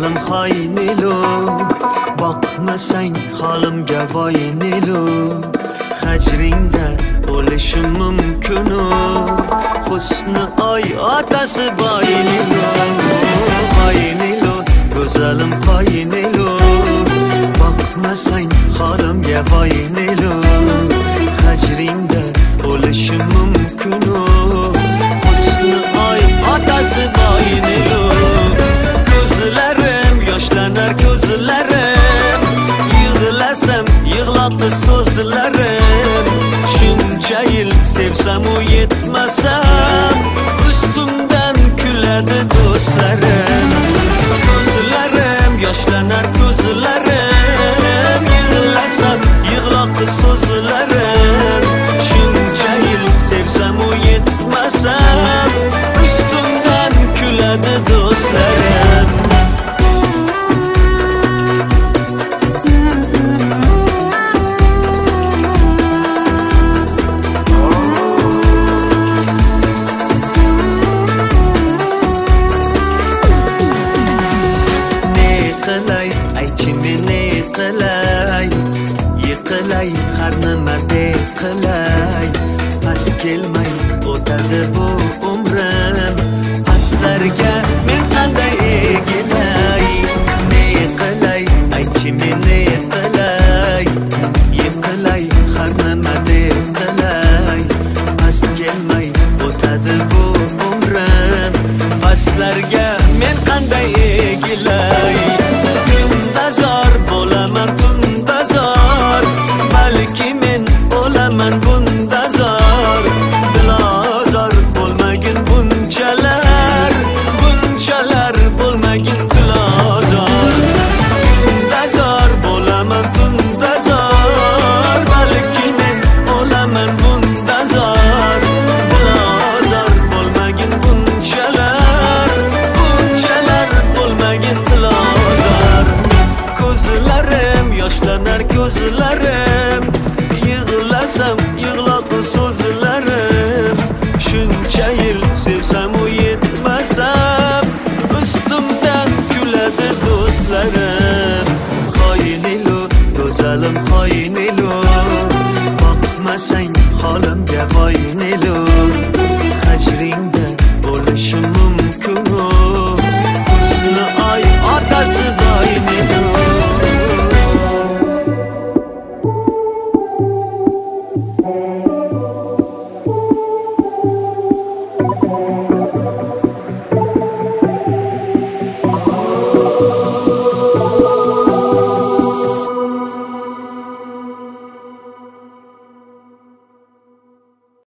Güzelim haynilo, bakmasang halimga voynilo. Hajringda bo'lishim mumkin o, husni oy otasi boynilo. Haynilo, güzelim haynilo, bakmasang halimga voynilo. Hajringda bo'lishim mumkin o, husni oy otasi boynilo. Ko'zlarim yoshlanar ko'zlarim, yig'lasam yig'lab so'zlarim. Shuncha yil sevsam u yetmasam, ustimdan kuladi do'stlarim. Ko'zlarim yoshlanar ko'zlarim, yig'lasam yig'lab so'zlarim. Shuncha yil sevsam u yetmasam, ustimdan kuladi do'stlarim. Yiqilay, har nima qilay, past kelmay o'tadi bu umrim. Pastlarga